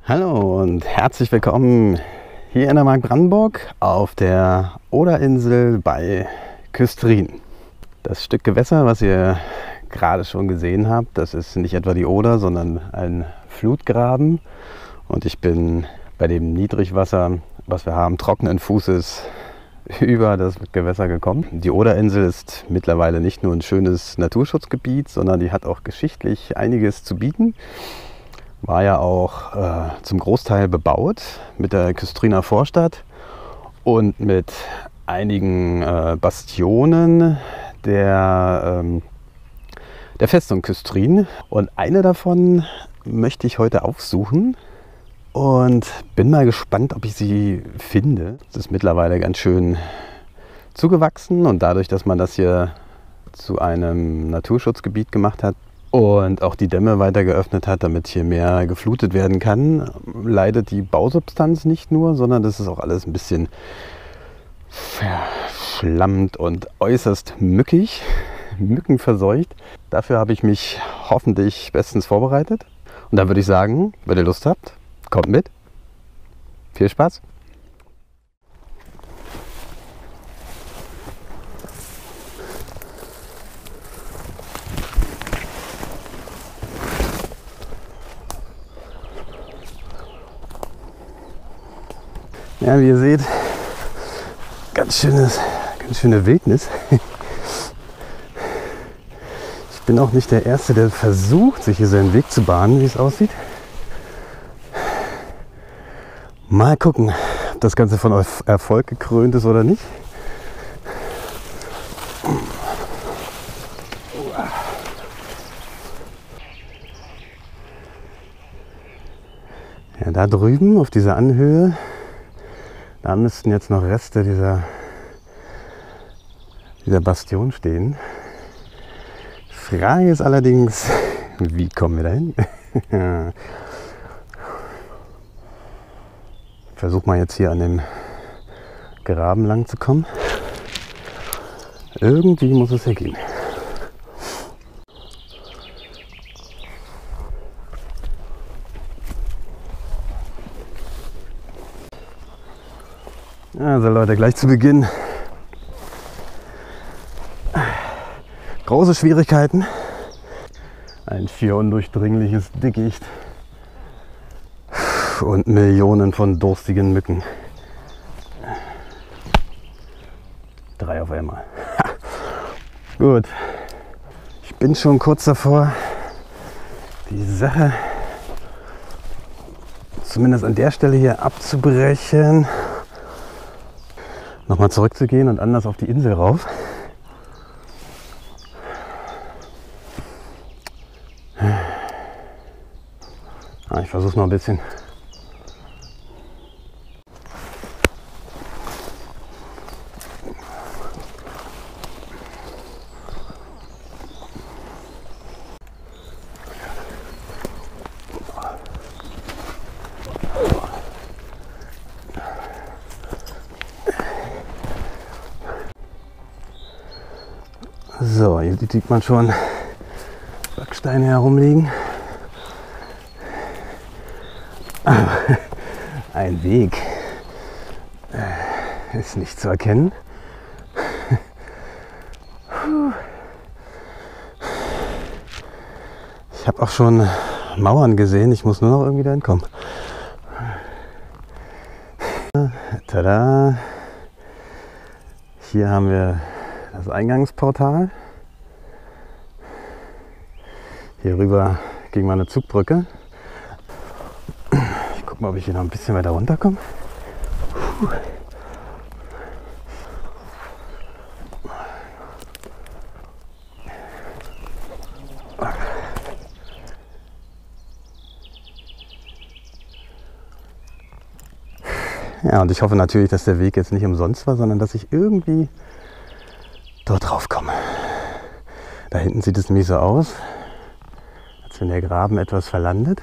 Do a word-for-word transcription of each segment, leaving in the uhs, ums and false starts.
Hallo und herzlich willkommen hier in der Mark Brandenburg auf der Oderinsel bei Küstrin. Das Stück Gewässer, was ihr gerade schon gesehen habt, das ist nicht etwa die Oder, sondern ein Flutgraben. Und ich bin bei dem Niedrigwasser, was wir haben, trockenen Fußes über das Gewässer gekommen. Die Oderinsel ist mittlerweile nicht nur ein schönes Naturschutzgebiet, sondern die hat auch geschichtlich einiges zu bieten. War ja auch äh, zum Großteil bebaut mit der Küstriner Vorstadt und mit einigen äh, Bastionen der, ähm, der Festung Küstrin. Und eine davon möchte ich heute aufsuchen und bin mal gespannt, ob ich sie finde. Es ist mittlerweile ganz schön zugewachsen und dadurch, dass man das hier zu einem Naturschutzgebiet gemacht hat, und auch die Dämme weiter geöffnet hat, damit hier mehr geflutet werden kann, leidet die Bausubstanz nicht nur, sondern das ist auch alles ein bisschen verschlammt und äußerst mückig, mückenverseucht. Dafür habe ich mich hoffentlich bestens vorbereitet. Und dann würde ich sagen, wenn ihr Lust habt, kommt mit. Viel Spaß! Ja, wie ihr seht, ganz schönes, ganz schöne Wildnis. Ich bin auch nicht der Erste, der versucht, sich hier seinen Weg zu bahnen, wie es aussieht. Mal gucken, ob das Ganze von Erfolg gekrönt ist oder nicht. Ja, da drüben auf dieser Anhöhe, da müssten jetzt noch Reste dieser, dieser Bastion stehen. Frage ist allerdings, wie kommen wir dahin? Ich versuche mal jetzt hier an dem Graben lang zu kommen. Irgendwie muss es ja gehen. Also Leute, gleich zu Beginn große Schwierigkeiten. Ein schier undurchdringliches Dickicht und Millionen von durstigen Mücken. Drei auf einmal. Ha. Gut, ich bin schon kurz davor, die Sache zumindest an der Stelle hier abzubrechen. Nochmal zurückzugehen und anders auf die Insel rauf. Ah, ich versuche noch ein bisschen. So, hier sieht man schon Backsteine herumliegen. Aber ein Weg äh, ist nicht zu erkennen. Ich habe auch schon Mauern gesehen, ich muss nur noch irgendwie da hinkommen. Tada! Hier haben wir das Eingangsportal. Hier rüber ging mal eine Zugbrücke. Ich gucke mal, ob ich hier noch ein bisschen weiter runterkomme. Ja, und ich hoffe natürlich, dass der Weg jetzt nicht umsonst war, sondern dass ich irgendwie dort drauf komme. Da hinten sieht es nämlich so aus, als wenn der Graben etwas verlandet.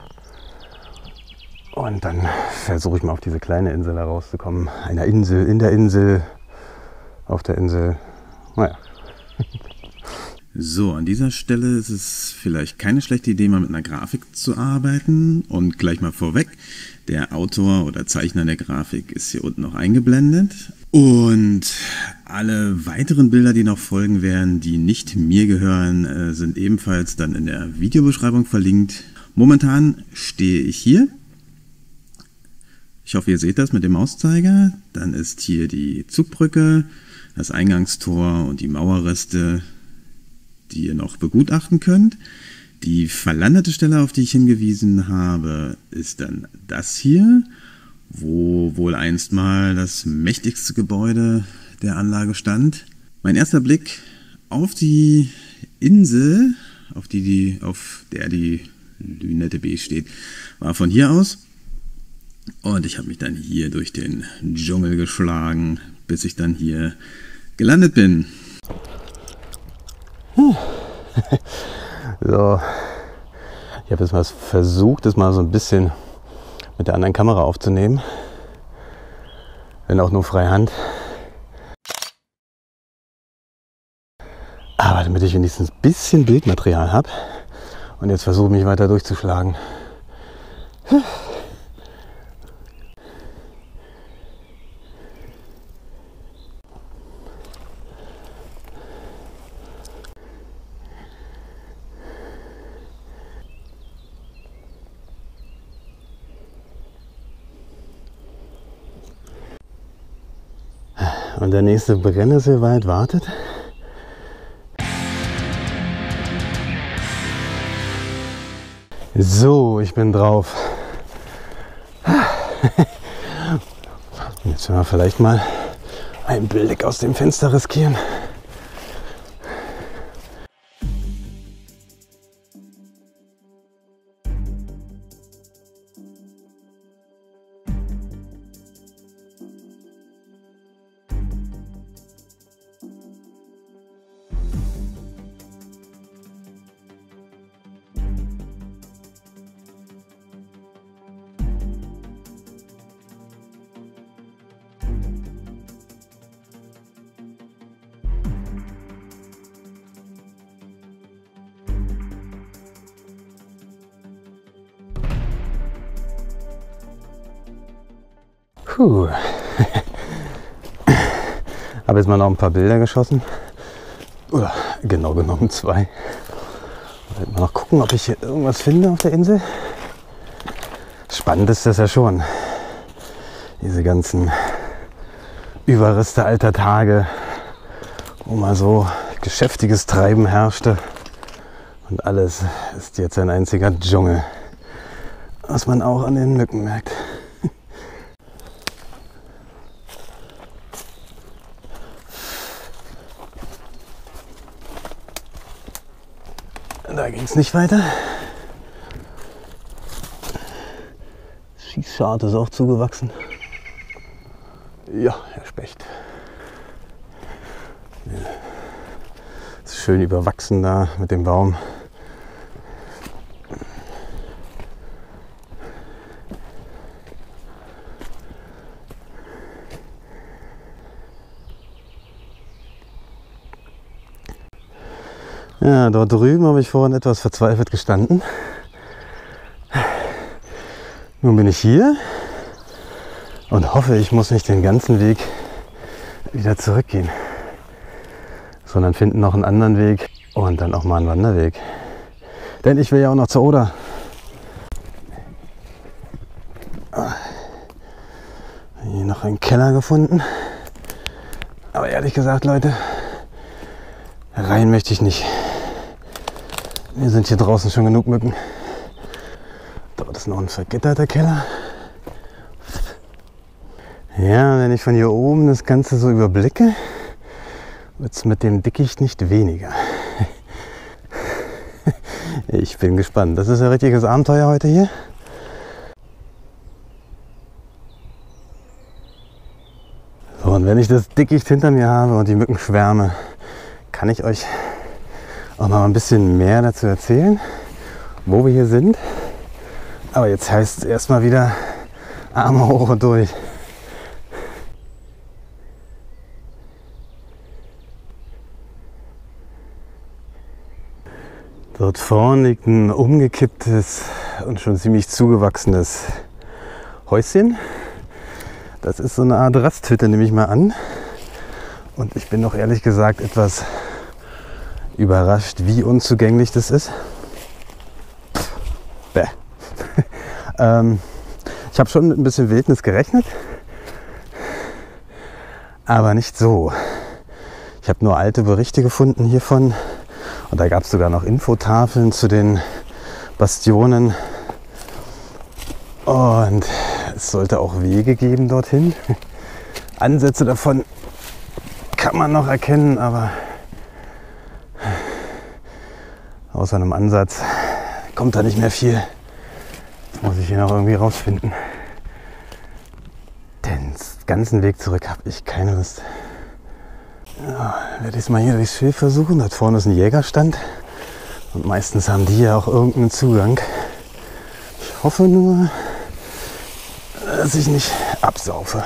Und dann versuche ich mal auf diese kleine Insel herauszukommen. Einer Insel, in der Insel, auf der Insel. Naja. So, an dieser Stelle ist es vielleicht keine schlechte Idee, mal mit einer Grafik zu arbeiten. Und gleich mal vorweg, der Autor oder Zeichner der Grafik ist hier unten noch eingeblendet. Und alle weiteren Bilder, die noch folgen werden, die nicht mir gehören, sind ebenfalls dann in der Videobeschreibung verlinkt. Momentan stehe ich hier. Ich hoffe, ihr seht das mit dem Mauszeiger. Dann ist hier die Zugbrücke, das Eingangstor und die Mauerreste, die ihr noch begutachten könnt. Die verlandete Stelle, auf die ich hingewiesen habe, ist dann das hier, wo wohl einst mal das mächtigste Gebäude der Anlage stand. Mein erster Blick auf die Insel, auf, die, die, auf der die Lünette B steht, war von hier aus. Und ich habe mich dann hier durch den Dschungel geschlagen, bis ich dann hier gelandet bin. So, ich habe jetzt mal versucht, das mal so ein bisschen mit der anderen Kamera aufzunehmen, wenn auch nur freihand. Aber damit ich wenigstens ein bisschen Bildmaterial habe und jetzt versuche mich weiter durchzuschlagen. Und der nächste Brennnesselwald wartet. So, ich bin drauf. Jetzt werden wir vielleicht mal einen Blick aus dem Fenster riskieren. Puh. Habe jetzt mal noch ein paar Bilder geschossen. Oder genau genommen zwei. Mal noch gucken, ob ich hier irgendwas finde auf der Insel. Spannend ist das ja schon. Diese ganzen Überreste alter Tage, wo mal so geschäftiges Treiben herrschte. Und alles ist jetzt ein einziger Dschungel. Was man auch an den Mücken merkt. Da ging es nicht weiter. Das Schießschad ist auch zugewachsen. Ja, Herr Specht. Das ist schön überwachsen da mit dem Baum. Ja, dort drüben habe ich vorhin etwas verzweifelt gestanden. Nun bin ich hier und hoffe, ich muss nicht den ganzen Weg wieder zurückgehen, sondern finden noch einen anderen Weg und dann auch mal einen Wanderweg. Denn ich will ja auch noch zur Oder. Hier noch einen Keller gefunden. Aber ehrlich gesagt, Leute, rein möchte ich nicht. Wir sind hier draußen schon genug Mücken. Dort ist noch ein vergitterter Keller. Ja, wenn ich von hier oben das Ganze so überblicke, wird es mit dem Dickicht nicht weniger. Ich bin gespannt. Das ist ein richtiges Abenteuer heute hier. So, und wenn ich das Dickicht hinter mir habe und die Mückenschwärme, kann ich euch auch noch mal ein bisschen mehr dazu erzählen, wo wir hier sind. Aber jetzt heißt es erstmal wieder Arme hoch und durch. Dort vorne liegt ein umgekipptes und schon ziemlich zugewachsenes Häuschen. Das ist so eine Art Rasthütte, nehme ich mal an. Und ich bin doch ehrlich gesagt etwas überrascht, wie unzugänglich das ist. Bäh. ähm, ich habe schon mit ein bisschen Wildnis gerechnet, aber nicht so. Ich habe nur alte Berichte gefunden hiervon und da gab es sogar noch Infotafeln zu den Bastionen und es sollte auch Wege geben dorthin. Ansätze davon kann man noch erkennen, aber außer einem Ansatz kommt da nicht mehr viel. Das muss ich hier noch irgendwie rausfinden. Den ganzen Weg zurück habe ich keine Lust. Ja, werde ich es mal hier durchs Schild versuchen. Dort vorne ist ein Jägerstand und meistens haben die ja auch irgendeinen Zugang. Ich hoffe nur, dass ich nicht absaufe.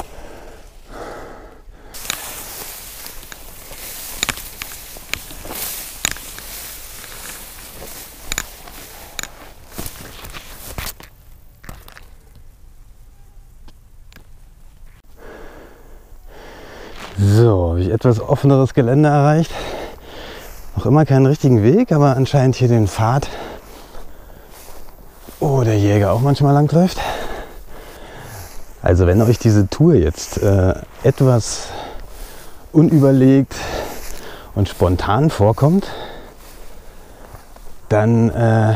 So, habe ich etwas offeneres Gelände erreicht. Noch immer keinen richtigen Weg, aber anscheinend hier den Pfad, wo der Jäger auch manchmal langläuft. Also wenn euch diese Tour jetzt äh, etwas unüberlegt und spontan vorkommt, dann äh,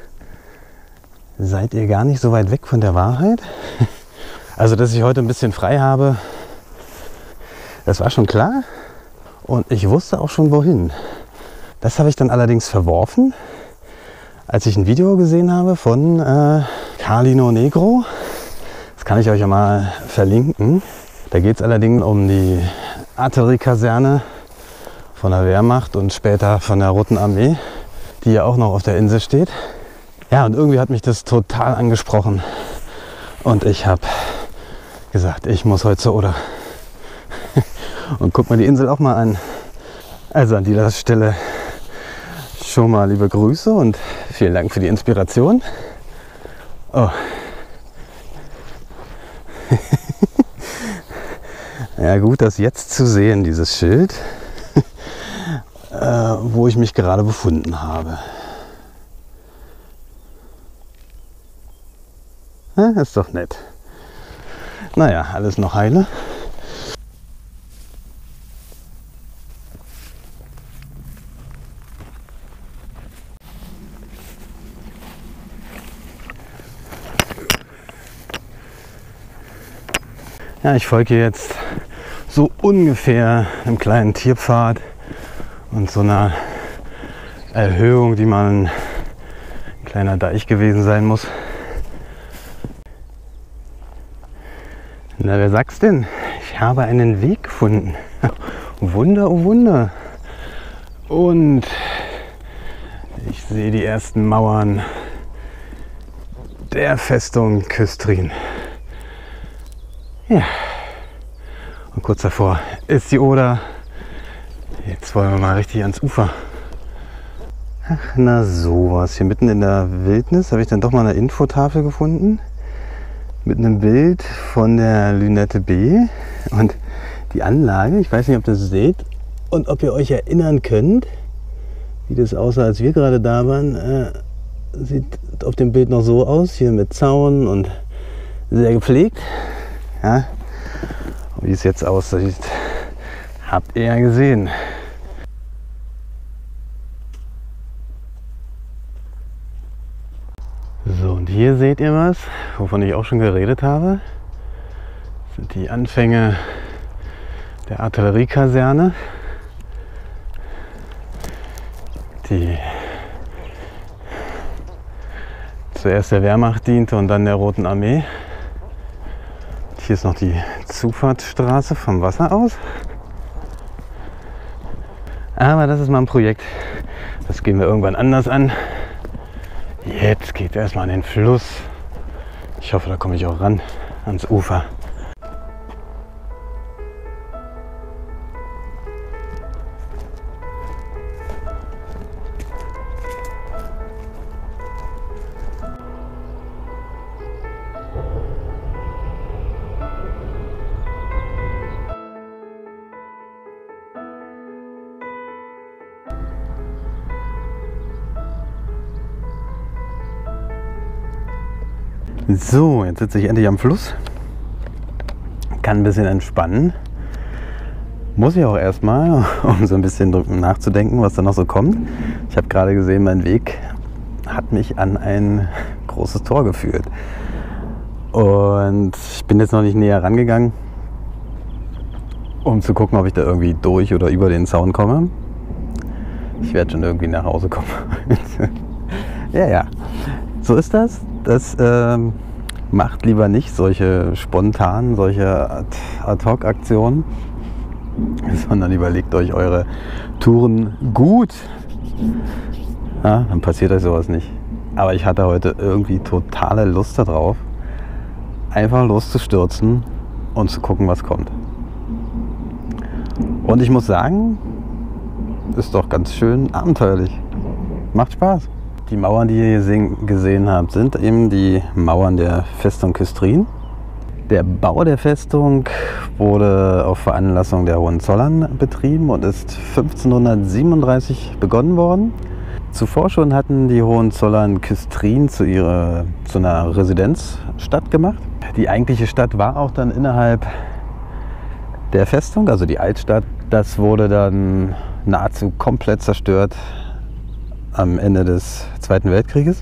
seid ihr gar nicht so weit weg von der Wahrheit. Also dass ich heute ein bisschen frei habe, das war schon klar und ich wusste auch schon wohin. Das habe ich dann allerdings verworfen, als ich ein Video gesehen habe von äh, Carlino Negro. Das kann ich euch ja mal verlinken. Da geht es allerdings um die Artilleriekaserne von der Wehrmacht und später von der Roten Armee, die ja auch noch auf der Insel steht. Ja, und irgendwie hat mich das total angesprochen und ich habe gesagt, ich muss heute zur Oder. Und guck mal die Insel auch mal an. Also an dieser Stelle schon mal liebe Grüße und vielen Dank für die Inspiration. Oh. Ja, gut, das jetzt zu sehen, dieses Schild, äh, wo ich mich gerade befunden habe. Ja, ist doch nett. Naja, alles noch heile. Ja, ich folge jetzt so ungefähr einem kleinen Tierpfad und so einer Erhöhung, die mal ein kleiner Deich gewesen sein muss. Na, wer sagt's denn? Ich habe einen Weg gefunden. Wunder, oh Wunder. Und ich sehe die ersten Mauern der Festung Küstrin. Ja, und kurz davor ist die Oder. Jetzt wollen wir mal richtig ans Ufer. Ach, na sowas. Hier mitten in der Wildnis habe ich dann doch mal eine Infotafel gefunden. Mit einem Bild von der Lünette B. Und die Anlage, ich weiß nicht, ob ihr das seht und ob ihr euch erinnern könnt, wie das aussah, als wir gerade da waren. Äh, sieht auf dem Bild noch so aus, hier mit Zaun und sehr gepflegt. Ja, wie es jetzt aussieht, habt ihr ja gesehen. So, und hier seht ihr was, wovon ich auch schon geredet habe. Das sind die Anfänge der Artilleriekaserne, die zuerst der Wehrmacht diente und dann der Roten Armee. Hier ist noch die Zufahrtsstraße vom Wasser aus. Aber das ist mal ein Projekt, das gehen wir irgendwann anders an. Jetzt geht es erstmal an den Fluss. Ich hoffe, da komme ich auch ran, ans Ufer. So, jetzt sitze ich endlich am Fluss. Kann ein bisschen entspannen. Muss ich auch erstmal, um so ein bisschen nachzudenken, was da noch so kommt. Ich habe gerade gesehen, mein Weg hat mich an ein großes Tor geführt. Und ich bin jetzt noch nicht näher rangegangen, um zu gucken, ob ich da irgendwie durch oder über den Zaun komme. Ich werde schon irgendwie nach Hause kommen. Ja, ja, so ist das. Das ähm, macht lieber nicht solche spontanen, solche Ad-Hoc-Aktionen, sondern überlegt euch eure Touren gut. Ja, dann passiert euch sowas nicht. Aber ich hatte heute irgendwie totale Lust darauf, einfach loszustürzen und zu gucken, was kommt. Und ich muss sagen, ist doch ganz schön abenteuerlich. Macht Spaß. Die Mauern, die ihr hier gesehen habt, sind eben die Mauern der Festung Küstrin. Der Bau der Festung wurde auf Veranlassung der Hohenzollern betrieben und ist fünfzehnhundertsiebenunddreißig begonnen worden. Zuvor schon hatten die Hohenzollern Küstrin zu, ihrer, zu einer Residenzstadt gemacht. Die eigentliche Stadt war auch dann innerhalb der Festung, also die Altstadt. Das wurde dann nahezu komplett zerstört am Ende des Zweiten Weltkrieges.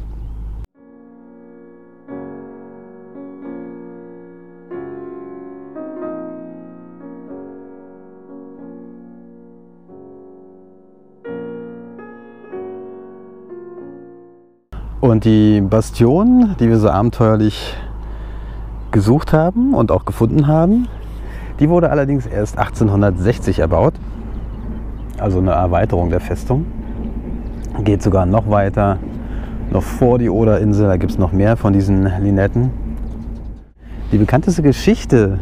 Und die Bastion, die wir so abenteuerlich gesucht haben und auch gefunden haben, die wurde allerdings erst achtzehnhundertsechzig erbaut. Also eine Erweiterung der Festung. Geht sogar noch weiter, noch vor die Oderinsel, da gibt es noch mehr von diesen Linetten. Die bekannteste Geschichte,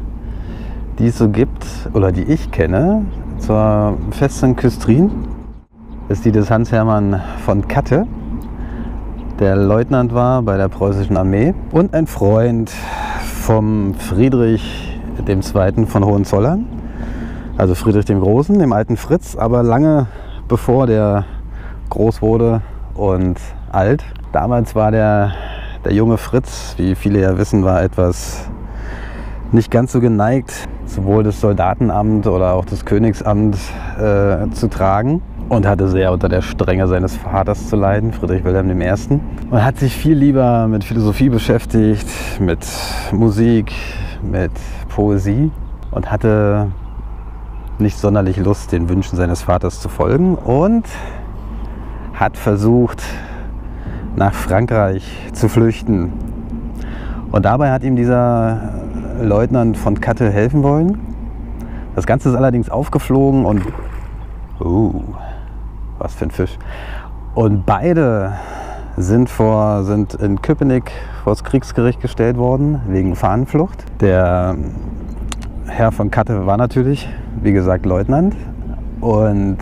die es so gibt, oder die ich kenne, zur Festung Küstrin, ist die des Hans-Hermann von Katte, der Leutnant war bei der preußischen Armee und ein Freund vom Friedrich dem Zweiten von Hohenzollern, also Friedrich dem Großen, dem alten Fritz, aber lange bevor der groß wurde und alt. Damals war der, der junge Fritz, wie viele ja wissen, war etwas nicht ganz so geneigt, sowohl das Soldatenamt oder auch das Königsamt äh, zu tragen und hatte sehr unter der Strenge seines Vaters zu leiden, Friedrich Wilhelm der Erste. Und hat sich viel lieber mit Philosophie beschäftigt, mit Musik, mit Poesie und hatte nicht sonderlich Lust, den Wünschen seines Vaters zu folgen und hat versucht, nach Frankreich zu flüchten. Und dabei hat ihm dieser Leutnant von Katte helfen wollen. Das Ganze ist allerdings aufgeflogen und... Uh, was für ein Fisch. Und beide sind, vor, sind in Köpenick vor das Kriegsgericht gestellt worden, wegen Fahnenflucht. Der Herr von Katte war natürlich, wie gesagt, Leutnant. Und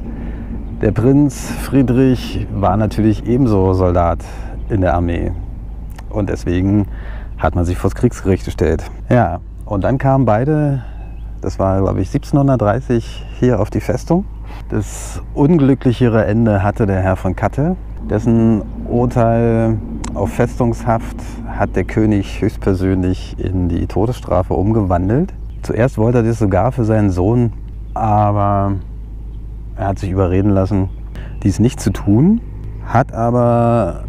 der Prinz Friedrich war natürlich ebenso Soldat in der Armee. Und deswegen hat man sich vor das Kriegsgericht gestellt. Ja, und dann kamen beide, das war glaube ich siebzehnhundertdreißig, hier auf die Festung. Das unglücklichere Ende hatte der Herr von Katte. Dessen Urteil auf Festungshaft hat der König höchstpersönlich in die Todesstrafe umgewandelt. Zuerst wollte er das sogar für seinen Sohn, aber er hat sich überreden lassen, dies nicht zu tun, hat aber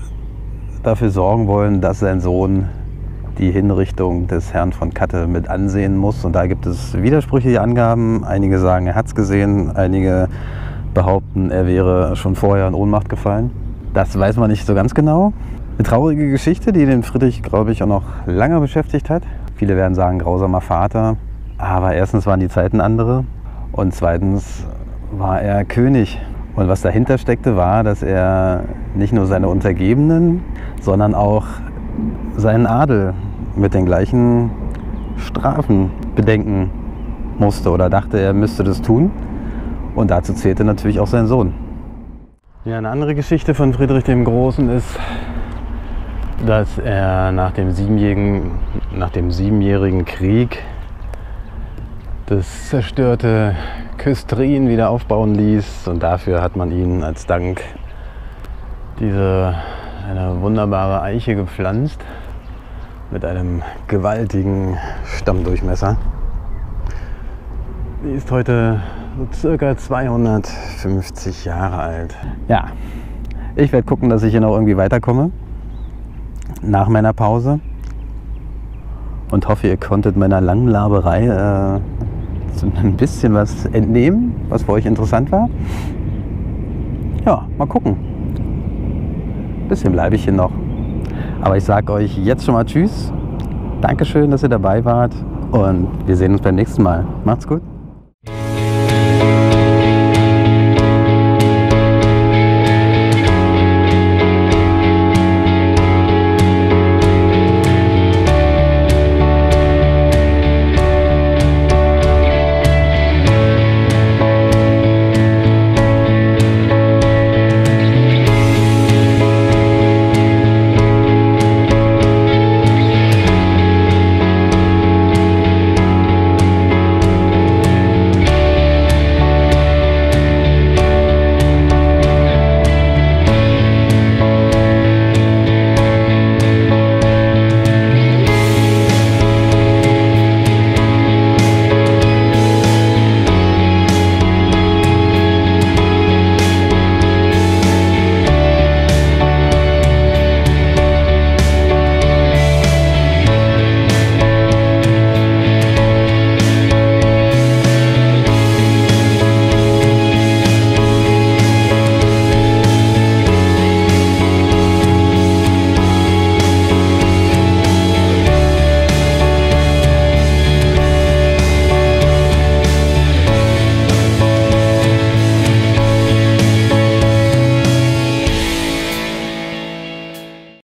dafür sorgen wollen, dass sein Sohn die Hinrichtung des Herrn von Katte mit ansehen muss. Und da gibt es widersprüchliche Angaben. Einige sagen, er hat es gesehen, einige behaupten, er wäre schon vorher in Ohnmacht gefallen. Das weiß man nicht so ganz genau. Eine traurige Geschichte, die den Friedrich, glaube ich, auch noch lange beschäftigt hat. Viele werden sagen, grausamer Vater. Aber erstens waren die Zeiten andere und zweitens war er König. Und was dahinter steckte, war, dass er nicht nur seine Untergebenen, sondern auch seinen Adel mit den gleichen Strafen bedenken musste oder dachte, er müsste das tun. Und dazu zählte natürlich auch sein Sohn. Ja, eine andere Geschichte von Friedrich dem Großen ist, dass er nach dem siebenjährigen, nach dem siebenjährigen Krieg das zerstörte Küstrin wieder aufbauen ließ. Und dafür hat man ihn als Dank diese eine wunderbare Eiche gepflanzt. mit einem gewaltigen Stammdurchmesser. Die ist heute so circa zweihundertfünfzig Jahre alt. Ja, ich werde gucken, dass ich hier noch irgendwie weiterkomme nach meiner Pause und hoffe, ihr konntet meiner langen Laberei äh, ein bisschen was entnehmen, was für euch interessant war. Ja, mal gucken. Ein bisschen bleibe ich hier noch. Aber ich sage euch jetzt schon mal Tschüss. Dankeschön, dass ihr dabei wart und wir sehen uns beim nächsten Mal. Macht's gut.